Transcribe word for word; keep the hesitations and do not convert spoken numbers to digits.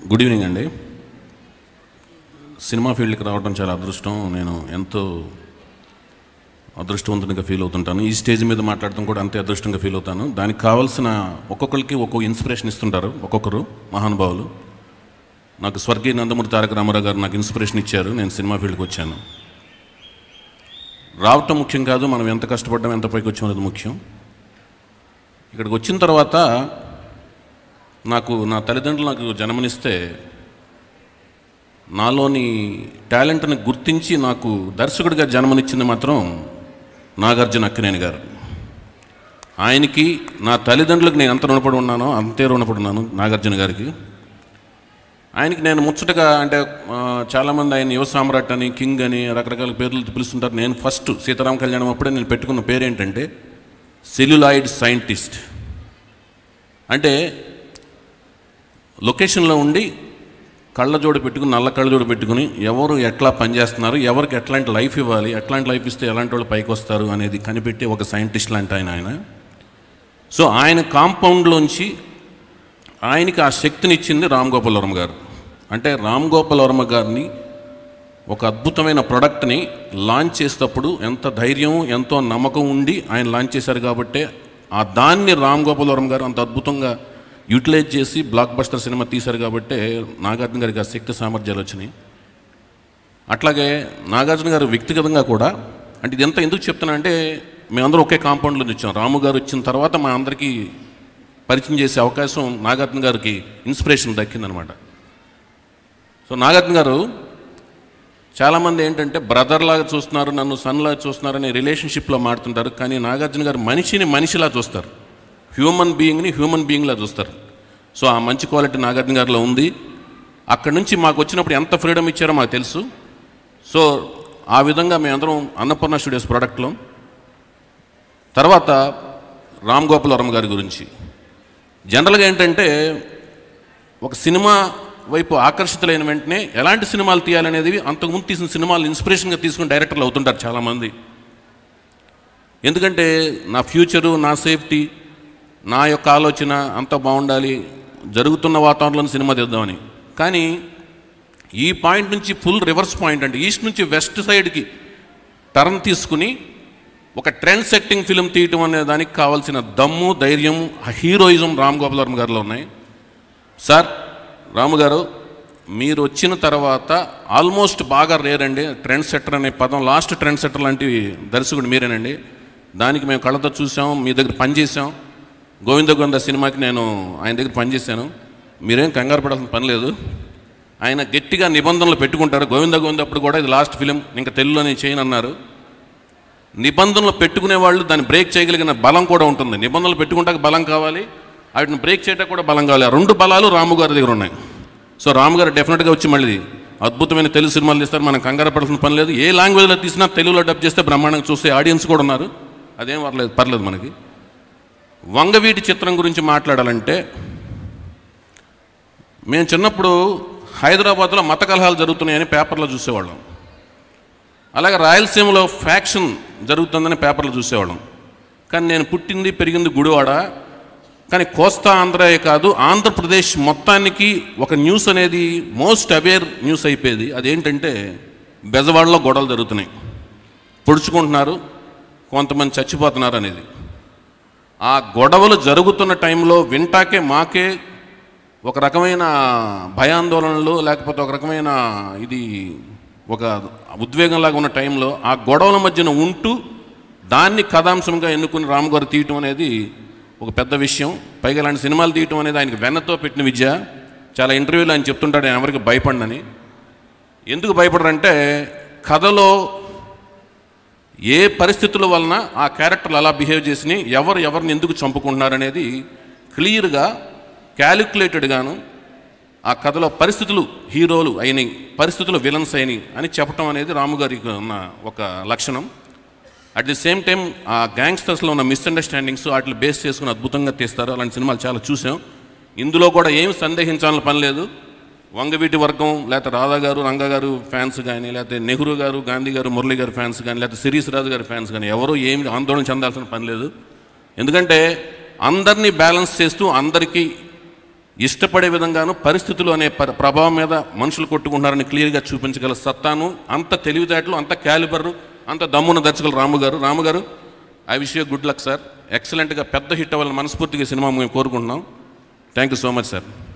Good evening అండి. Cinema ఫీల్డ్కి రావడం చాలా అదృష్టం. నేను ఎంతో అదృష్టవంతునిగా ఫీల్ అవుతుంటాను. ఈ స్టేజ్ మీద మాట్లాడటం కూడా అంతే అదృష్టంగా ఫీల్ అవుతాను. దానికి కావాల్సిన ఒక్కొక్కరికి ఒక్కొక్క ఇన్స్పిరేషన్ ఇస్తుంటారు ఒక్కొక్కరు మహానుభావులు. నాకు స్వర్గీయ నందమూరి తారక రామారావు గారు నాకు ఇన్స్పిరేషన్ ఇచ్చారు. నేను సినిమా ఫీల్డ్కి వచ్చాను. రావటం ముఖ్యం కాదు, మనం ఎంత కష్టపడ్డాం ఎంత పైకి వచ్చాం అనేది ముఖ్యం. ఇక్కడికి వచ్చిన తర్వాత నాకు నా తల్లిదండ్రులు నాకు జన్మనిస్తే నాలోని టాలెంట్ని గుర్తించి నాకు దర్శకుడిగా జన్మనిచ్చింది మాత్రం నాగార్జున అక్కినేని గారు. ఆయనకి నా తల్లిదండ్రులకు నేను ఎంత రుణపడి ఉన్నానో అంతే రుణపడి ఉన్నాను నాగార్జున గారికి. ఆయనకి నేను ముచ్చటగా అంటే చాలామంది ఆయన యువ సామ్రాట్ అని, కింగ్ అని రకరకాల పేర్లతో పిలుస్తుంటారు. నేను ఫస్ట్ సీతారామ కళ్యాణం అప్పుడే నేను పెట్టుకున్న పేరు ఏంటంటే సెల్యులాయిడ్ సైంటిస్ట్. అంటే లొకేషన్లో ఉండి కళ్ళజోడు పెట్టుకుని నల్ల కళ్ళజోడు పెట్టుకుని ఎవరు ఎట్లా పనిచేస్తున్నారు, ఎవరికి ఎట్లాంటి లైఫ్ ఇవ్వాలి, ఎట్లాంటి లైఫ్ ఇస్తే ఎలాంటి వాళ్ళు పైకి వస్తారు అనేది కనిపెట్టి ఒక సైంటిస్ట్ లాంటి ఆయన ఆయన సో ఆయన కాంపౌండ్లోంచి ఆయనకి ఆ శక్తిని ఇచ్చింది రామ్ గోపాల్ వర్మ గారు. అంటే రామ్ గోపాల్ వర్మ గారిని ఒక అద్భుతమైన ప్రోడక్ట్ని లాంచ్ చేసేటప్పుడు ఎంత ధైర్యం ఎంతో నమ్మకం ఉండి ఆయన లాంచ్ చేశారు. కాబట్టి ఆ దాన్ని రామ్ గోపాల్ వర్మ గారు అంత అద్భుతంగా యూటిలైజ్ చేసి బ్లాక్ బస్టర్ సినిమా తీశారు. కాబట్టి నాగార్జున గారికి ఆ శక్తి సామర్థ్యాలు వచ్చినాయి. అట్లాగే నాగార్జున గారు వ్యక్తిగతంగా కూడా అంటే ఇదంతా ఎందుకు చెప్తున్నా అంటే మేమందరం ఒకే కాంపౌండ్లో వచ్చాం. రాము గారు వచ్చిన తర్వాత మా అందరికీ పరిచయం చేసే అవకాశం నాగార్జున గారికి ఇన్స్పిరేషన్ దక్కిందనమాట. సో నాగార్జున గారు చాలామంది ఏంటంటే బ్రదర్లాగా చూస్తున్నారు, నన్ను సన్లాగా చూస్తున్నారని రిలేషన్షిప్లో మాడుతుంటారు. కానీ నాగార్జున గారు మనిషిని మనిషిలా చూస్తారు, హ్యూమన్ బీయింగ్ని హ్యూమన్ బీయింగ్లా చూస్తారు. సో ఆ మంచి క్వాలిటీ నాగార్జున గారిలో ఉంది. అక్కడి నుంచి మాకు వచ్చినప్పుడు ఎంత ఫ్రీడమ్ ఇచ్చారో మాకు తెలుసు. సో ఆ విధంగా మేమందరం అన్నపూర్ణ స్టూడియోస్ ప్రోడక్ట్లో. తర్వాత రామ్ గోపాల్ వర్మ గారి గురించి జనరల్గా ఏంటంటే ఒక సినిమా వైపు ఆకర్షితులైన వెంటనే ఎలాంటి సినిమాలు తీయాలనేది అంతకుముందు తీసిన సినిమాలు ఇన్స్పిరేషన్గా తీసుకుని డైరెక్టర్లు అవుతుంటారు చాలామంది. ఎందుకంటే నా ఫ్యూచరు, నా సేఫ్టీ, నా యొక్క ఆలోచన అంతా బాగుండాలి, జరుగుతున్న వాతావరణంలో సినిమా తీద్దామని. కానీ ఈ పాయింట్ నుంచి ఫుల్ రివర్స్ పాయింట్ అంటే ఈస్ట్ నుంచి వెస్ట్ సైడ్కి టర్న్ తీసుకుని ఒక ట్రెండ్ సెట్టింగ్ ఫిలిం తీయటం అనే దానికి కావాల్సిన దమ్ము, ధైర్యం, హీరోయిజం రామ్ గోపాల్ వర్మ గారిలో ఉన్నాయి. సార్ రాము గారు మీరు వచ్చిన తర్వాత ఆల్మోస్ట్ బాగా రేరండి ట్రెండ్ సెట్టర్ అనే పదం, లాస్ట్ ట్రెండ్ సెట్టర్ లాంటి దర్శకుడు మీరేనండి. దానికి మేము కళ్ళతో చూసాం, మీ దగ్గర పనిచేసాం. గోవింద గోవింద సినిమాకి నేను ఆయన దగ్గర పనిచేశాను. మీరేం కంగారు పడాల్సిన పని లేదు. ఆయన గట్టిగా నిబంధనలు పెట్టుకుంటారు. గోవింద గోవింద అప్పుడు కూడా ఇది లాస్ట్ ఫిలిం, ఇంకా తెలుగులోనే చేయను అన్నారు. నిబంధనలు పెట్టుకునే వాళ్ళు దాన్ని బ్రేక్ చేయగలిగిన బలం కూడా ఉంటుంది. నిబంధనలు పెట్టుకుంటాక బలం కావాలి, వాటిని బ్రేక్ చేయటం కూడా బలం కావాలి. ఆ రెండు బలాలు రాము గారి దగ్గర ఉన్నాయి. సో రాము గారు డెఫినెట్గా వచ్చి మళ్ళీ అద్భుతమైన తెలుగు సినిమాలు తీస్తారు. మనం కంగారు పడాల్సిన పని లేదు. ఏ లాంగ్వేజ్లో తీసినా తెలుగులో డబ్ చేస్తే బ్రహ్మాండంగా చూసే ఆడియన్స్ కూడా ఉన్నారు. అదేం పర్లేదు పర్లేదు మనకి. వంగవీటి చిత్రం గురించి మాట్లాడాలంటే మేము చిన్నప్పుడు హైదరాబాద్లో మత కలహాలు జరుగుతున్నాయని పేపర్లో చూసేవాళ్ళం. అలాగే రాయలసీమలో ఫ్యాక్షన్ జరుగుతుందని పేపర్లో చూసేవాళ్ళం. కానీ నేను పుట్టింది పెరిగింది గుడివాడ. కానీ కోస్తా ఆంధ్రాయే కాదు ఆంధ్రప్రదేశ్ మొత్తానికి ఒక న్యూస్ అనేది మోస్ట్ అవేర్ న్యూస్ అయిపోయేది. అదేంటంటే బెజవాడలో గొడవలు జరుగుతున్నాయి, పొడుచుకుంటున్నారు, కొంతమంది చచ్చిపోతున్నారు అనేది. ఆ గొడవలు జరుగుతున్న టైంలో వింటాకే మాకే ఒక రకమైన భయాందోళనలు లేకపోతే ఒక రకమైన ఇది ఒక ఉద్వేగంలాగా ఉన్న టైంలో ఆ గొడవల మధ్యన ఉంటూ దాన్ని కథాంశంగా ఎన్నుకుని రాము గారు తీయటం అనేది ఒక పెద్ద విషయం. పైగా ఇలాంటి సినిమాలు తీయటం అనేది ఆయనకి వెన్నతో పెట్టిన విద్య. చాలా ఇంటర్వ్యూలో ఆయన చెప్తుంటాడు ఆయన ఎవరికి భయపడనని. ఎందుకు భయపడరంటే కథలో ఏ పరిస్థితుల వలన ఆ క్యారెక్టర్లు అలా బిహేవ్ చేసినాయి, ఎవరు ఎవరిని ఎందుకు చంపుకుంటున్నారనేది క్లియర్గా క్యాలిక్యులేటెడ్గాను ఆ కథలో పరిస్థితులు హీరోలు అయినాయి, పరిస్థితులు విలన్స్ అయినాయి అని చెప్పడం అనేది రాము గారికి ఉన్న ఒక లక్షణం. అట్ ది సేమ్ టైం ఆ గ్యాంగ్స్టర్స్లో ఉన్న మిస్అండర్స్టాండింగ్స్ వాటిని బేస్ చేసుకుని అద్భుతంగా తీస్తారు. అలాంటి సినిమాలు చాలా చూసాం. ఇందులో కూడా ఏం సందేహించాలని పని లేదు. వంగవీటి వర్గం లేకపోతే రాధా గారు, రంగా గారు ఫ్యాన్స్ కానీ, లేకపోతే నెహ్రూ గారు, గాంధీ గారు, మురళి గారు ఫ్యాన్స్ కానీ, లేకపోతే శిరీష్ రాజు గారి ఫ్యాన్స్ కానీ ఎవరో ఏమి ఆందోళన చెందాల్సిన పని లేదు. ఎందుకంటే అందరినీ బ్యాలెన్స్ చేస్తూ అందరికీ ఇష్టపడే విధంగాను పరిస్థితులు అనే ప్రభావం మీద మనుషులు కొట్టుకుంటున్నారని క్లియర్గా చూపించగల సత్తాను, అంత తెలివితేటలు, అంత క్యాలిబరు, అంత దమ్మున దర్శకులు రాము garu. Ramu garu I wish you good luck sir. ఎక్సలెంట్గా పెద్ద హిట్ అవ్వాలని మనస్ఫూర్తిగా సినిమా మేము కోరుకుంటున్నాం. Thank you so much sir.